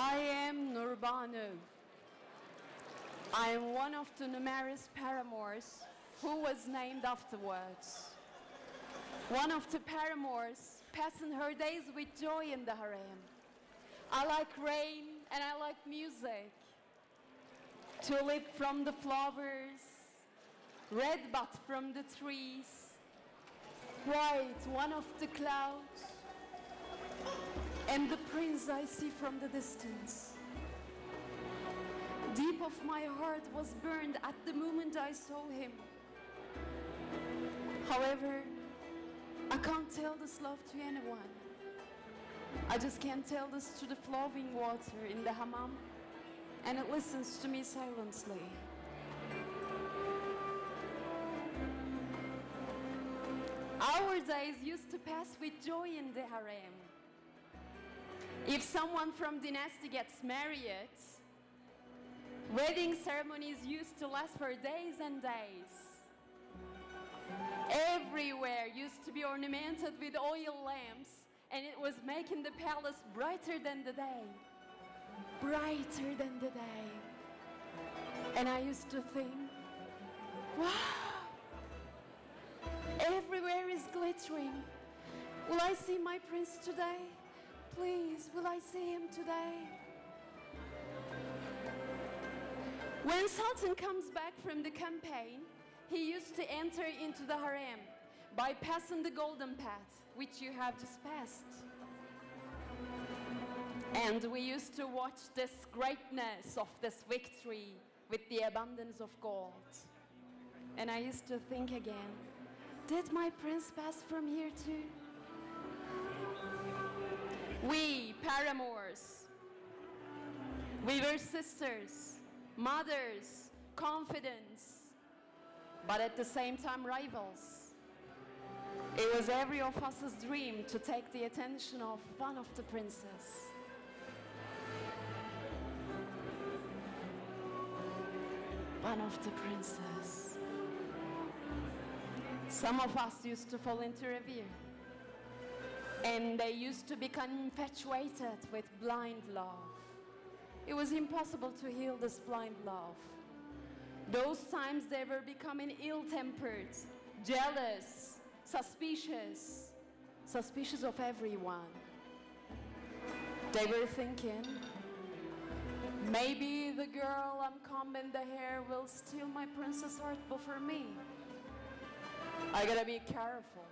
I am Nurbanu. I am one of the numerous paramours who was named afterwards. One of the paramours passing her days with joy in the harem. I like rain and I like music. Tulip from the flowers, red bud from the trees, white one of the clouds, and the prince I see from the distance. Deep of my heart was burned at the moment I saw him. However, I can't tell this love to anyone. I just can't tell this to the flowing water in the hammam, and it listens to me silently. Our days used to pass with joy in the harem. If someone from dynasty gets married, wedding ceremonies used to last for days and days. Everywhere used to be ornamented with oil lamps, and it was making the palace brighter than the day. Brighter than the day. And I used to think, wow, everywhere is glittering. Will I see my prince today? Please, will I see him today? When Sultan comes back from the campaign, he used to enter into the harem by passing the golden path, which you have just passed. And we used to watch this greatness of this victory with the abundance of gold. And I used to think again, did my prince pass from here too? We, paramours, we were sisters, mothers, confidants, but at the same time rivals. It was every of us's dream to take the attention of one of the princes. One of the princes. Some of us used to fall into revere. And they used to become infatuated with blind love. It was impossible to heal this blind love. Those times they were becoming ill-tempered, jealous, suspicious of everyone. They were thinking, maybe the girl I'm combing the hair will steal my princess heart before me. I gotta be careful.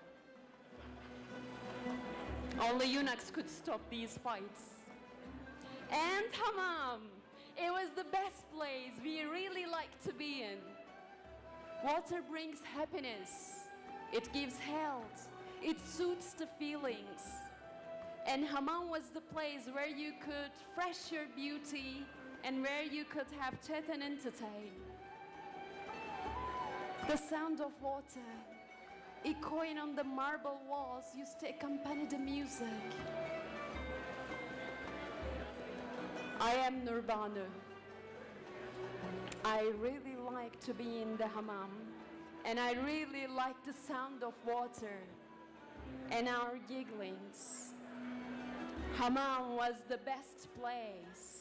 Only eunuchs could stop these fights. And hammam, it was the best place we really liked to be in. Water brings happiness. It gives health. It soothes the feelings. And hammam was the place where you could fresh your beauty and where you could have chat and entertain. The sound of water echoing on the marble walls used to accompany the music. I am Nurbanu. I really like to be in the hammam, and I really like the sound of water and our gigglings. Hammam was the best place.